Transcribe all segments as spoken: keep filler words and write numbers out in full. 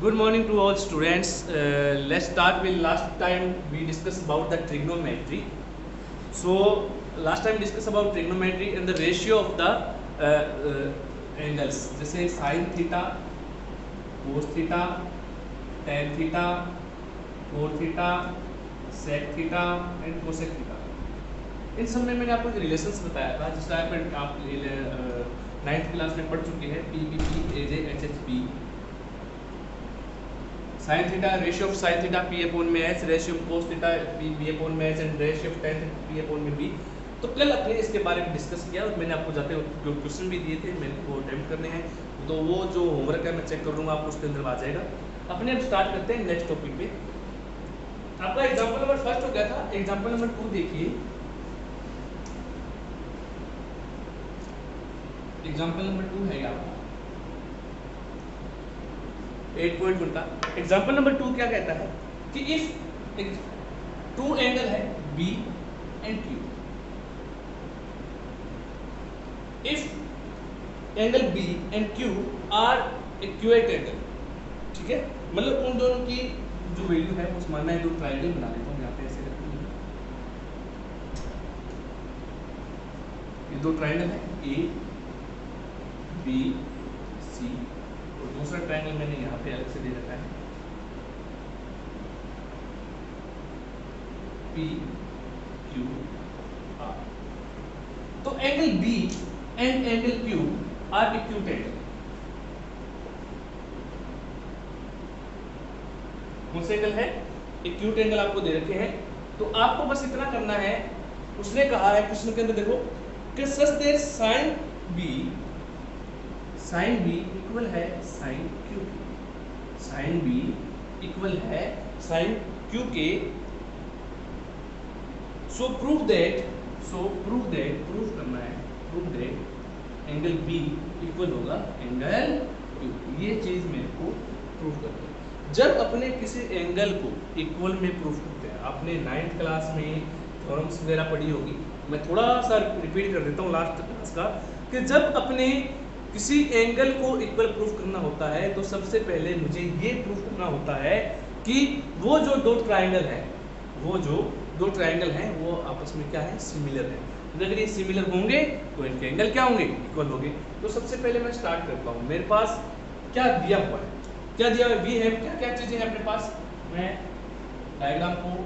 Good morning to all students. Uh, let's start with last time we discussed about the trigonometry. So last time discussed about trigonometry and the ratio of the uh, uh, angles. जैसे sin theta, cos theta, tan theta, cot theta, sec theta and cosec theta. इन सब में मैंने आपको एक relations बताया था जिसका आप आप नाइन्थ क्लास में पढ़ चुके हैं. P B P A J H H P sine theta ratio of sine theta P upon में H ratio of cos theta P B upon में H and ratio of tan theta P upon में B. तो कल अपने इसके बारे में discuss किया और मैंने आपको जाते जो क्वेश्चन भी दिए थे मैंने वो अटेम्प्ट करने हैं. तो वो जो होमवर्क है मैं चेक कर लूँगा आपको उसके अंदर आ जाएगा. अपने अब स्टार्ट करते हैं नेक्स्ट टॉपिक पे. आपका एग्जाम्पल नंबर फर्स्ट हो गया था. एग्जाम्पल नंबर टू देखिए. एग्जाम्पल नंबर टू है आपका एट पॉइंट वन का. एग्जाम्पल नंबर टू क्या कहता है कि इफ टू एंगल है B and Q, if angle B and Q are acute angle, ठीक है, मतलब उन दोनों की जो वैल्यू है उस मानना है. दो ट्रायंगल बना लेता हूँ यहाँ पे ऐसे करके. ये दो ट्रायंगल है ए बी सी और दूसरा ट्रायंगल मैंने यहाँ पे अलग से दे रखा है पी क्यू आर. तो angle B and angle Q R acute angle. कौन से एंगल है? इक्यूट एंगल आपको दे रखे हैं. तो आपको बस इतना करना है. उसने कहा है क्वेश्चन के अंदर देखो कि such there sine B sine B equal है साइन क्यू के. साइन बी इक्वल है साइन क्यू के. So prove that so prove that prove करना है prove that angle B equal होगा एंगल क्यू. ये चीज मेरे को प्रूव करनी है. जब अपने किसी एंगल को इक्वल में प्रूव करते हैं, आपने नाइन्थ क्लास में थ्योरम्स वगैरह पढ़ी होगी. मैं थोड़ा सा रिपीट कर देता हूँ लास्ट क्लास का कि जब अपने किसी एंगल को इक्वल प्रूफ करना होता है तो सबसे पहले मुझे ये प्रूफ करना होता है कि वो जो दो ट्रायंगल है वो जो दो ट्रायंगल हैं वो आपस में क्या है? सिमिलर है. अगर ये सिमिलर होंगे तो इनके एंगल क्या होंगे? इक्वल होंगे. तो सबसे पहले मैं स्टार्ट करता हूँ. मेरे पास क्या दिया हुआ है? क्या दिया हुआ है? वी है. क्या क्या चीजें हैं अपने पास? मैं डायग्राम को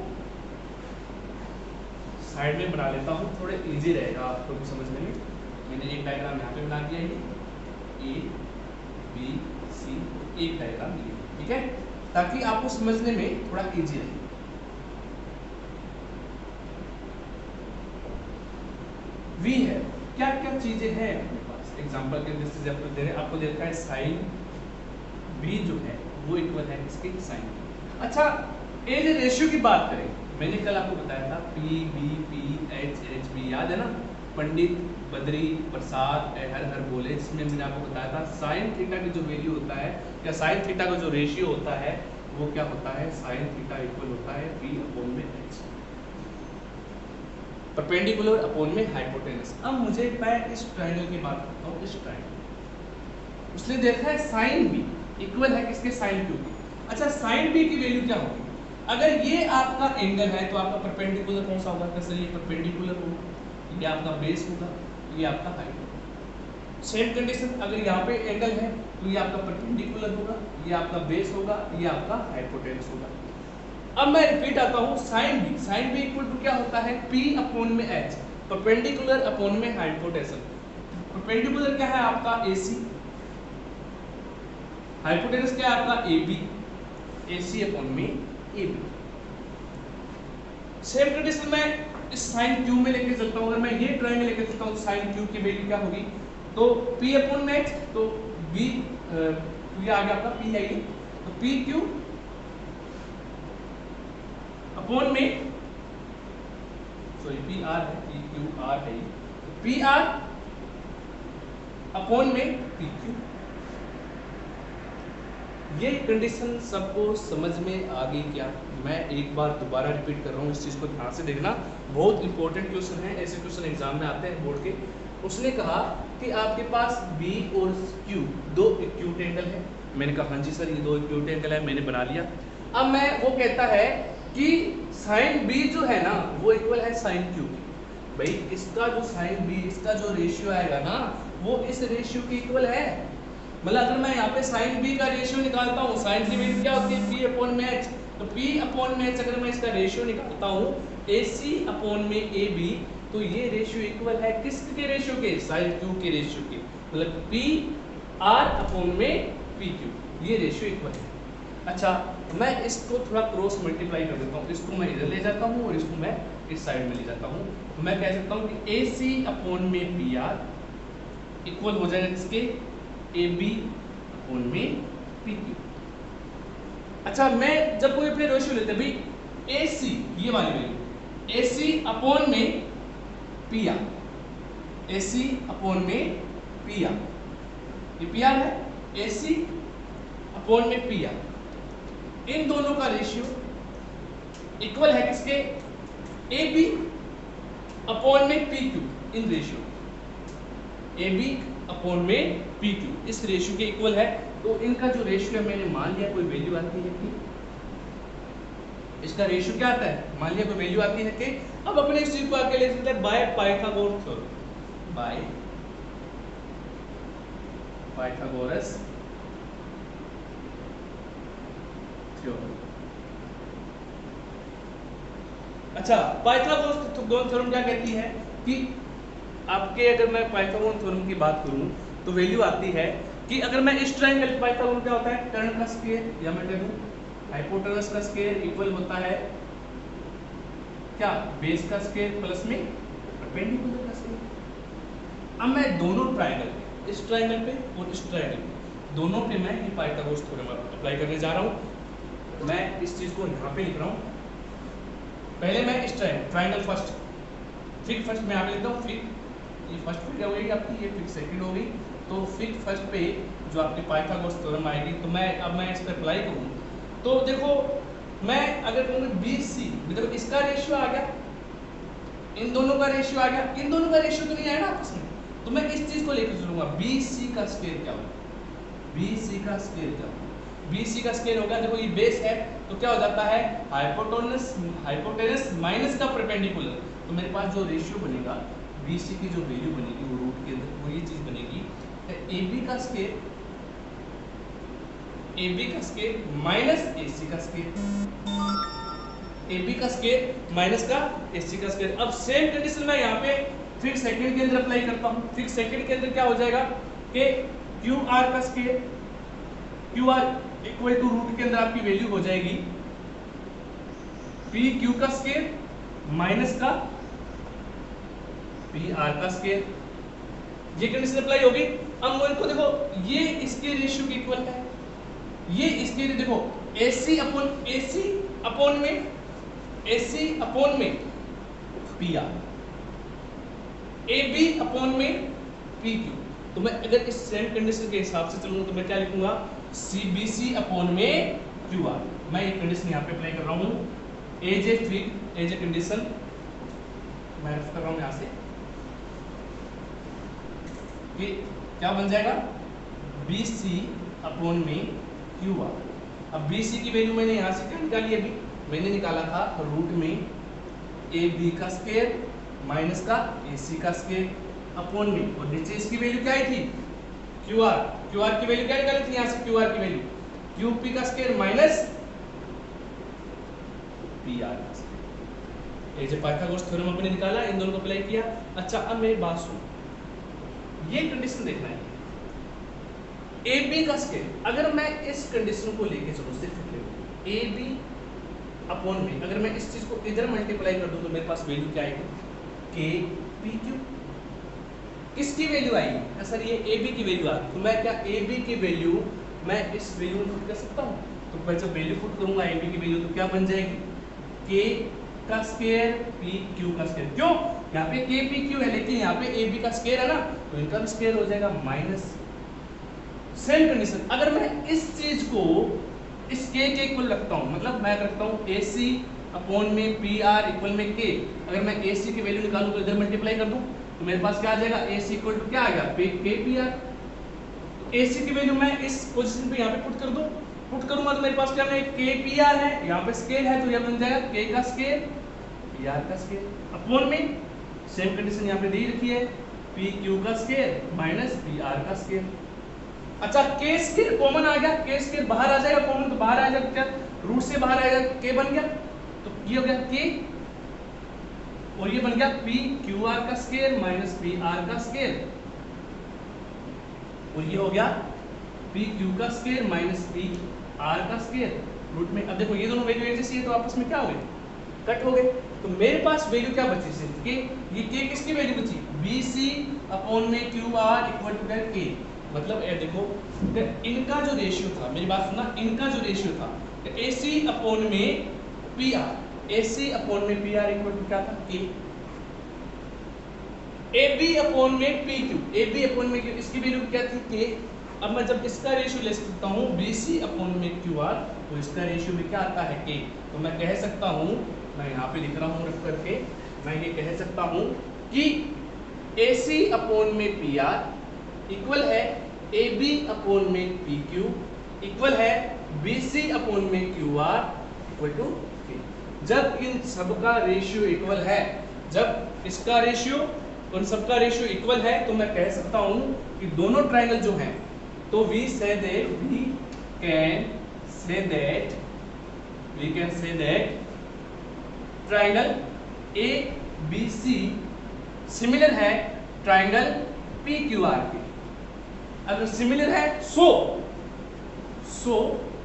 साइड में बना लेता हूँ, थोड़े इजी रहेगा आपको भी समझने में. मैंने एक डायग्राम यहाँ पे बना दिया है ए बी सी, एक डायग्राम ये, ठीक है, ताकि आपको समझने में थोड़ा इजी रहे. वी है. क्या क्या चीजें हैं अपने पास? एग्जांपल के बेसिस पे आपको दे रहे आपको देखा है साइन बी जो है वो इक्वल है इसके साइन. अच्छा, ए जे रेशियो की बात करें, मैंने कल आपको बताया था P B P H H B, याद है ना? पंडित बद्री प्रसाद हर हर बोले, जिसमें मैंने आपको बताया था साइन थीटा की जो वैल्यू होता है या साइन थीटा का जो रेशियो होता है वो क्या होता है? साइन थीटा इक्वल होता है पी अपॉन में एच, परपेंडिकुलर अपॉन में हाइपोटेनस. अब मुझे मैं इस ट्रायंगल की बात करता हूँ. इस ट्रायंगल उसने देखा है साइन बी इक्वल है किसके? साइन क्यू की. अच्छा, साइन बी की वैल्यू क्या होगी? अगर ये आपका एंगल है तो आपका परपेंडिकुलर कौन सा होगा? कैसे? ये परपेंडिकुलर होगा, ये आपका बेस होगा, ये आपका हाइट होगा. सेम कंडीशन, अगर यहाँ पे एंगल है तो ये आपका परपेंडिकुलर होगा, ये आपका बेस होगा, ये आपका हाइपोटेनस होगा. अब मैं रिपीट आता हूँ. Sine B sine B equal to क्या होता है? पी अपॉन में एच, परपेंडिकुलर अपॉन में हाइपोटेनस. परपेंडिकुलर क्या है आपका? एसी. हाइपोटेनस क्या है आपका? एबी. एसी अपॉन में एबी. सेम कंडीशन में इस साइन क्यू में लेके चलता हूँ. अगर मैं ये ट्रायंगल लेके चलता हूँ तो साइन क्यू की वैल्यू क्या होगी? तो P अपॉन में H, तो B ये आ गया आपका P है ये, तो P क्यू अपॉन में सॉरी P R है, P क्यू R है ये, तो P R अपॉन में P क्यू. ये कंडीशन सबको समझ में आ गई क्या? मैं एक बार दोबारा रिपीट कर रहा हूँ, इस चीज़ को ध्यान से देखना. बहुत इंपॉर्टेंट क्वेश्चन है, ऐसे क्वेश्चन एग्जाम में आते हैं बोर्ड के. उसने कहा कि आपके पास B और Q दो इक्यूट एक्यूट एंगल है? मैंने कहा हाँ जी सर, ये दो एक्यूट एंगल है, मैंने बना लिया। अब मैं वो कहता है कि साइन बी जो है ना वो इक्वल है साइन क्यू की। भाई इसका जो साइन बी, इसका जो रेशियो आएगा ना वो इस रेशियो के इक्वल है। मतलब अगर मैं यहाँ पे साइन बी का रेशियो निकालता हूँ, साइन की वैल्यू क्या होती है? पी अपॉन में एच। तो पी अपॉन में एच अगर मैं इसका रेशियो निकालता हूँ ए सी अपॉन में ए बी, तो ये रेशियो इक्वल है किसके रेशियो के? साइन क्यू के रेशियो के। मतलब पी आर अपॉन में पी क्यू, ये रेशियो इक्वल है। अच्छा, मैं इसको थोड़ा क्रॉस मल्टीप्लाई कर देता हूँ, इसको मैं इधर ले जाता हूँ और इसको मैं इस साइड में ले जाता हूँ। तो मैं कह सकता हूँ कि ए सी अपॉन में पी आर इक्वल हो जाएगा किसके? ए बी अपॉन में पी क्यू। अच्छा, मैं जब कोई अपने रेशियो लेते हैं भाई, ए सी ये वाली वैल्यू, ए सी अपॉन में P R, A C upon में पी आर, ये पी आर है, ए सी अपॉन में पी आर, इन दोनों का रेशियो इक्वल है किसके? ए बी अपॉन में पी क्यू, इन रेशियो ए बी अपॉन में पी क्यू, इस रेशियो के इक्वल है। तो इनका जो रेशियो है मैंने मान लिया कोई वैल्यू आती है कि इसका रेशियो क्या आता है, मान लिया कोई वैल्यू आती है कि अब अपने इस चीज को आगे ले सकते हैं by Pythagoras theorem, by Pythagoras theorem. अच्छा, पाइथागोरस थ्योरम क्या कहती है कि आपके, अगर मैं पाइथागोरस थ्योरम की बात करूं तो वैल्यू आती है कि अगर मैं इस ट्रायंगल, पाइथागोरस क्या होता है? टर्न का स्क्वायर, या मैं कह दूं हाइपोटेनस का स्क्वायर इक्वल होता है क्या? बेस का स्क्वायर प्लस में परपेंडिकुलर का स्क्वायर। अब मैं दोनों ट्रायंगल पे, इस ट्रायंगल पे और इस ट्रायंगल पे, दोनों पे मैं ये पाइथागोरस थ्योरम अप्लाई करने जा रहा हूं। मैं इस चीज को यहां पे लिख रहा हूं। पहले मैं इस triangle, triangle first, fig first मैं यहां पे लिखता हूं। फिग, ये फर्स्ट फिग हो गई आपकी, ये फिग सेकंड हो गई। तो फिग फर्स्ट पे जो आपकी पाइथागोरस थ्योरम आएगी, तो मैं अब मैं इस पे अप्लाई करूं तो देखो, मैं अगर कहूँगा बी सी, मतलब इसका रेशियो आ गया, इन दोनों का रेशियो आ गया, इन दोनों का रेशियो तो नहीं आया ना आपस में, तो मैं इस चीज को लेकर चलूंगा, बी सी का स्क्वायर क्या होगा? बी सी का स्क्वायर क्या होगा? बी सी का स्क्वायर होगा, देखो ये बेस है तो क्या हो जाता है? हाइपोटेनस, हाइपोटेनस माइनस का परपेंडिकुलर। तो मेरे पास जो रेशियो बनेगा, बी सी की जो वैल्यू बनेगी वो रूट के अंदर वो ये चीज बनेगी, ए बी का स्क्वायर, ए बी का स्क्वायर माइनस ए सी का स्क्वायर, ए बी का स्क्वायर माइनस का ए सी का स्क्वायर। अब सेम कंडीशन मैं यहाँ पे फिर सेकंड के अंदर अप्लाई करता हूँ। फिर सेकंड के अंदर क्या हो जाएगा कि क्यू आर का square, Q R equal to root के अंदर आपकी वैल्यू हो जाएगी पी क्यू का स्क्वायर माइनस का पी आर का स्क्वायर। ये कंडीशन अप्लाई होगी। अब मोल को देखो, ये इसके रेशियो के इक्वल है, ये इसके लिए देखो ए सी अपॉन ए सी अपॉन में ए सी अपॉन में P R, A B upon में पी क्यू। तो मैं अगर इस सेम कंडीशन के हिसाब से चलूंगा तो मैं क्या लिखूंगा? सी बी सी अपॉन में क्यू आर। मैं ये कंडीशन यहाँ पे अप्लाई कर रहा हूँ as a fig, as a condition मैं रफ कर रहा हूँ यहाँ से कि क्या बन जाएगा? बी सी अपॉन में क्यू आर। अब बी सी की वैल्यू मैंने यहाँ से क्या निकाली? अभी मैंने निकाला था रूट में ए बी का स्क्वायर माइनस का ए सी का स्क्वायर अपॉन में, और नीचे इसकी वैल्यू क्या आई थी? Q R. क्यू आर की वैल्यू क्या निकाली थी यहाँ से? क्यू आर की वैल्यू क्यू पी का स्क्वायर माइनस पी आर का स्क्वायर। ये जो पाइथागोरस थ्योरम अपने निकाला, इन दोनों को अप्लाई किया। अच्छा, अब मेरी बात सुनो, ये कंडीशन देखना है ए बी का स्क्वायर। अगर मैं इस कंडीशन को लेके चलूं, सिर्फ ए बी अपॉन में, अगर मैं इस चीज को इधर मल्टीप्लाई कर दूं तो मेरे पास वैल्यू क्या आएगी? K P Q. किसकी वैल्यू आएगी? सर ये ए बी की वैल्यू आ रही, तो मैं क्या ए बी की वैल्यू मैं इस वैल्यू में पुट कर सकता हूँ? तो मैं जब वैल्यू पुट करूंगा ए बी की वैल्यू तो क्या बन जाएगी? के का स्क्वायर पी क्यू का स्क्वायर। क्यों? यहाँ पे के पी क्यू है लेकिन यहाँ पे ए बी का स्क्वायर है ना, तो इनका भी स्क्वायर हो जाएगा माइनस। सेम कंडीशन, अगर मैं इस चीज को इस के के इक्वल रखता हूँ, मतलब मैं रखता हूँ ए सी अपॉन में पी आर इक्वल में के, अगर मैं ए सी की वैल्यू निकालूं तो इधर मल्टीप्लाई कर दूं तो मेरे पास क्या आ जाएगा? ए सी इक्वल टू क्या आ गया? K P R. AC की वैल्यू मैं इस पोजीशन पे यहाँ पे पुट कर दूं, पुट करूंगा तो मेरे पास क्या है, K P R है, यहाँ पे स्केल है तो यह बन जाएगा K का स्केल P R का स्केल अपॉन में सेम कंडीशन यहाँ पे दी रखी है P Q का स्केल माइनस P R का स्केल। अच्छा K स्केल कॉमन आ गया, K स्केल बाहर आ जाएगा, कॉमन तो बाहर आ जाएगा, क्या रूट से बाहर आएगा, K बन गया तो ये हो गया K और ये बन गया P Q R का स्केल माइनस P R का स्केल और ये हो गया P Q का स्केल माइनस P R का स्केल रूट में। अब देखो ये दोनों वैल्यू एक जैसी है तो आपस में क्या हो गए, कट हो गए। तो मेरे पास वैल्यू क्या बची सिर्फ के, ये K किसकी वैल्यू बची, B C अपॉन में Q R इक्वल टू क्या K। मतलब ये देखो इनका जो रेशियो था, मेरी बात सुनना, इनका जो रेशियो था A C अपॉन में P R, A C upon में P R इक्वल टू क्या था K। A B अपॉन में P Q, A B upon में Q, इसकी वैल्यू क्या थी K। अब मैं जब इसका रेशियो ले सकता हूँ B C अपॉन में Q R तो इसका रेशियो में क्या आता है K। तो मैं कह सकता हूँ, मैं यहाँ पे लिख रहा हूँ रख करके, मैं ये कह सकता हूँ कि A C अपॉन में P R इक्वल है A B अपॉन में P Q इक्वल है B C अपॉन में Q R equal to K। जब इन सबका रेशियो इक्वल है, जब इसका रेशियो उन सबका रेशियो इक्वल है तो मैं कह सकता हूँ कि दोनों ट्रायंगल जो हैं, तो we say that we can say that we can say that triangle A B C similar है ट्रायंगल P Q R के। अगर सिमिलर है सो सो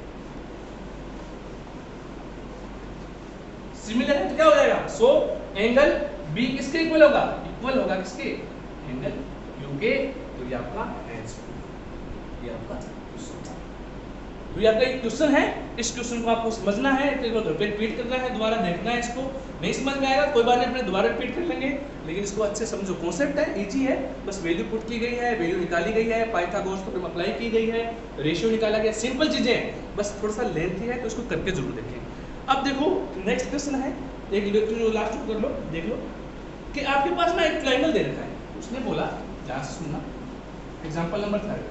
सिमिलर है तो क्या हो जाएगा, सो एंगल B किसके इक्वल होगा, इक्वल होगा किसके, एंगल Q के। तो ये आपका आंसर, ये आपका क्वेश्चन था। तो ये आपका एक क्वेश्चन है, इस क्वेश्चन को आपको समझना है, तो एक बार घर पे रिपीट करना है, दोबारा देखना है इसको। नहीं समझ में आएगा कोई बात नहीं, अपने दोबारा रिपीट कर लेंगे, लेकिन इसको अच्छे समझो। कॉन्सेप्ट है, इजी है, बस वैल्यू पुट की गई है, वैल्यू निकाली गई है, पाइथागोरस थ्योरम अप्लाई की गई है, रेशियो निकाला गया, सिंपल चीजें हैं, बस थोड़ा सा लेंथी है तो इसको करके जरूर देखें। अब देखो नेक्स्ट क्वेश्चन है, एक लास्ट कर लो, देख लो कि आपके पास ना एक ट्रायंगल दे रखा है, उसने बोला, ध्यान से सुनना, example number third.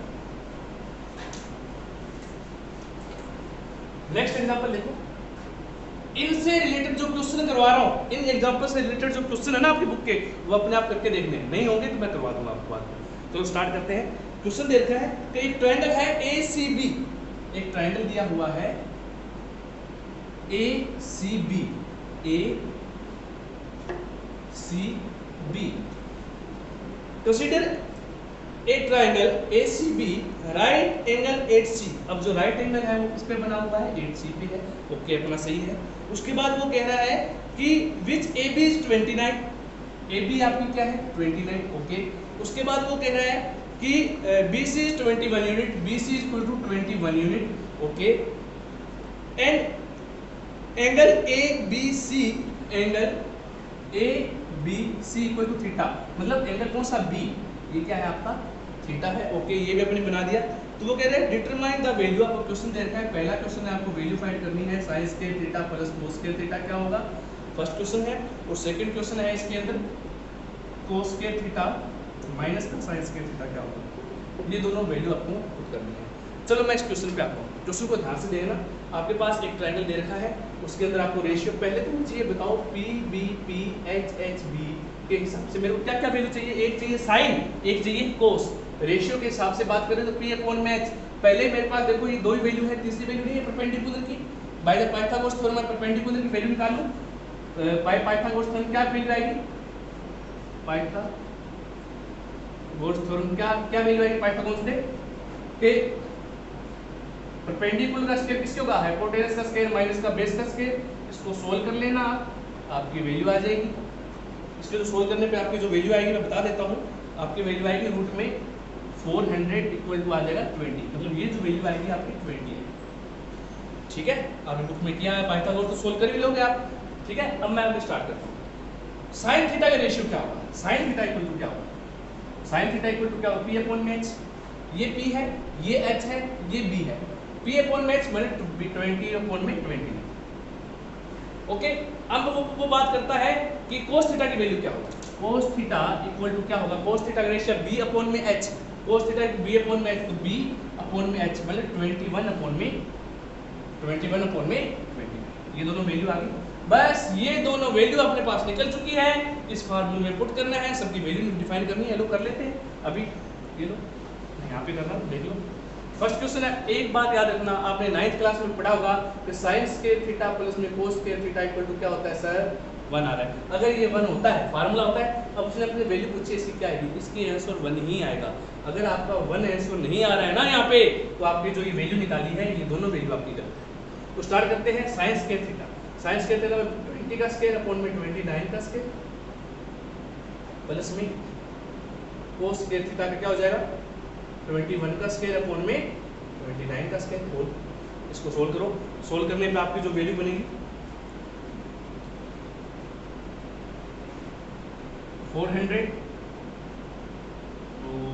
Next example देखो, इनसे रिलेटेड जो क्वेश्चन करवा रहा हूं, इन एग्जांपल से रिलेटेड जो क्वेश्चन है ना आपकी बुक के, वो अपने आप करके देखने हैं, नहीं होंगे तो मैं करवा दूंगा आपको बाद में। तो स्टार्ट करते हैं। क्वेश्चन दे रखा है कि एक ट्रायंगल है A C B, एक ट्रायंगल दिया हुआ है A C B, A C B, consider a triangle A C B right angle at C। अब जो राइट एंगल है वो किस पे बना हुआ है, एट C पे है, ओके अपना सही है। उसके बाद वो कह रहा है कि which A B is twenty nine, A B आपकी क्या है ट्वेंटी नाइन, ओके। उसके बाद वो कह रहा है कि B C is twenty one unit, B C is equal to twenty one unit, okay. And angle A B C, angle A B C equal to theta, मतलब एंगल कौन सा B, ये क्या है आपका थीटा है, ओके। ये भी अपने बना दिया। तो वो कह रहे हैं डिटरमाइन द वैल्यू, आपको क्वेश्चन दे रखा है, पहला क्वेश्चन है, आपको वैल्यू फाइंड करनी है, sine square theta plus cos square theta क्या होगा, फर्स्ट क्वेश्चन है। और सेकंड क्वेश्चन है इसके अंदर कोस स्क्वायर थीटा माइनस का साइन स्क्वायर थीटा क्या होगा, ये दोनों वैल्यू आपको पुट करनी है। चलो मैं इस क्वेश्चन पे आता हूँ, क्वेश्चन को ध्यान से देखना। आपके पास एक ट्रायंगल दे रखा है, उसके अंदर आपको रेशियो, पहले तो मुझे ये बताओ P B P H H B के हिसाब से मेरे को क्या क्या वैल्यू चाहिए, एक चाहिए साइन, एक चाहिए कोस। रेशियो के हिसाब से बात करें तो P अपॉन में H, पहले मेरे पास देखो ये दो ही वैल्यू है, तीसरी वैल्यू नहीं है परपेंडिकुलर की। बाय द पाइथागोरस थ्योरम मैं परपेंडिकुलर की वैल्यू निकाल लूं, बाय पाइथागोरस थ्योरम क्या वैल्यू आएगी, पाइथागोरस थ्योरम क्या क्या वैल्यू आएगी पाइथागोरस से के परपेंडिकुलर का स्क्वायर किसके होगा, हाइपोटेनस का स्क्वायर माइनस का बेस का स्क्वायर। इसको सोल्व कर लेना, आपकी वैल्यू आ जाएगी। इसके जो सोल्व करने पे आपकी जो वैल्यू आएगी मैं बता देता हूँ, आपकी वैल्यू आएगी रूट में फोर हंड्रेड इक्वल टू आ जाएगा ट्वेंटी, मतलब ये जो वैल्यू आएगी आपकी ट्वेंटी है, ठीक है। आपने बुक में किया है, पाइथागोरस तो सोल्व कर ही लोगे आप, ठीक है। अब मैं आपको स्टार्ट करता हूँ। साइन थीटा का रेशियो क्या होगा, साइन थीटा इक्वल टू क्या होगा, साइन थीटा इक्वल टू क्या होगा, P अपॉन में H, ये P है, ये H है, ये B है, P अपॉन में H माने ट्वेंटी अपॉन में ट्वेंटी, ओके। अब वो, वो बात करता है कि cos थीटा की वैल्यू क्या होगा, cos थीटा इक्वल टू क्या होगा, cos थीटा का रेशियो B अपॉन में H, cos theta B upon में एच, तो बी अपॉन में एच मतलब ट्वेंटी वन अपॉन में ट्वेंटी वन अपॉन में ट्वेंटी, ये दोनों वैल्यू आ गई। बस ये दोनों वैल्यू अपने पास निकल चुकी है, इस फार्मूले में पुट करना है, सबकी वैल्यू डिफाइन करनी है। लो कर लेते हैं अभी, ये लो यहाँ पे करना, देख लो। फर्स्ट क्वेश्चन है, एक बात याद रखना, आपने नाइन्थ क्लास में पढ़ा होगा कि साइन स्क्वायर थीटा प्लस में cos square theta equal to क्या होता है सर, वन आ रहा है। अगर ये वन होता है, फार्मूला होता है, अब उसने अपनी वैल्यू पूछी, इसकी क्या आएगी, इसकी आंसर वन ही आएगा। अगर आपका वन आंसर नहीं आ रहा है ना यहाँ पे, तो आपकी जो ये वैल्यू निकाली है, ये दोनों वैल्यू आपकी गलत है। तो स्टार्ट करते हैं, sine square theta, sine square theta twenty का स्क्वायर अपॉन में ट्वेंटी नाइन का स्क्वायर प्लस में कोस स्क्वायर थीटा का क्या हो जाएगा, ट्वेंटी वन का स्क्वायर अपॉन में ट्वेंटी नाइन का स्क्वायर होल। इसको सोल्व करो, सोल्व करने पे आपकी जो वैल्यू बनेगी फोर हंड्रेड, तो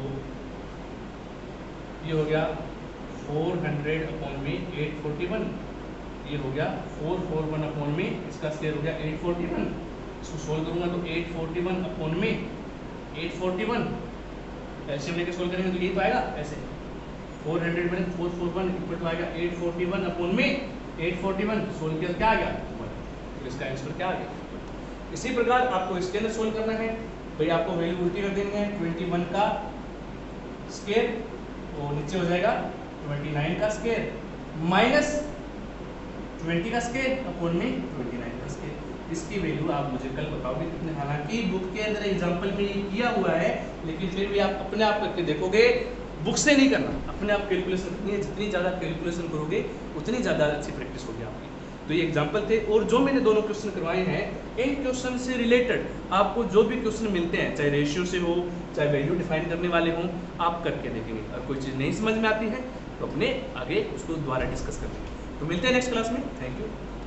ये हो गया फोर हंड्रेड अपॉन में एट फोर्टी वन, ये हो गया फोर फोर वन अपॉन में इसका स्क्वायर हो गया एट फोर्टी वन। इसको सोल्व करूंगा तो एट फोर्टी वन अपॉन में एट फोर्टी वन, एलसीएम लेके सोल्व करेंगे तो यही तो आएगा ऐसे, फोर हंड्रेड में four four one equal to आएगा एट फोर्टी वन अपॉन में एट फोर्टी वन, सोल्व किया क्या आ गया वन, तो इसका आंसर क्या आ गया। इसी प्रकार आपको इसके अंदर सोल्व करना है, भाई आपको वैल्यू उल्टी कर देनी है, ट्वेंटी वन का स्क्वायर और नीचे हो जाएगा ट्वेंटी नाइन का स्क्वायर माइनस ट्वेंटी का स्क्वायर अपॉन में ट्वेंटी नाइन का स्क्वायर। इसकी वैल्यू आप मुझे कल बताओगे कितने, हालांकि बुक के अंदर एग्जांपल में ये किया हुआ है, लेकिन फिर भी आप अपने आप करके देखोगे, बुक से नहीं करना, अपने आप कैलकुलेशन करनी है। जितनी ज़्यादा कैलकुलेशन करोगे उतनी ज़्यादा अच्छी प्रैक्टिस होगी आपकी। तो ये एग्जांपल थे, और जो मैंने दोनों क्वेश्चन करवाए हैं, इन क्वेश्चन से रिलेटेड आपको जो भी क्वेश्चन मिलते हैं, चाहे रेशियो से हो, चाहे वैल्यू डिफाइन करने वाले हों, आप करके देखेंगे। अगर कोई चीज़ नहीं समझ में आती है तो अपने आगे उसको दोबारा डिस्कस कर लेंगे। तो मिलते हैं नेक्स्ट क्लास में, थैंक यू।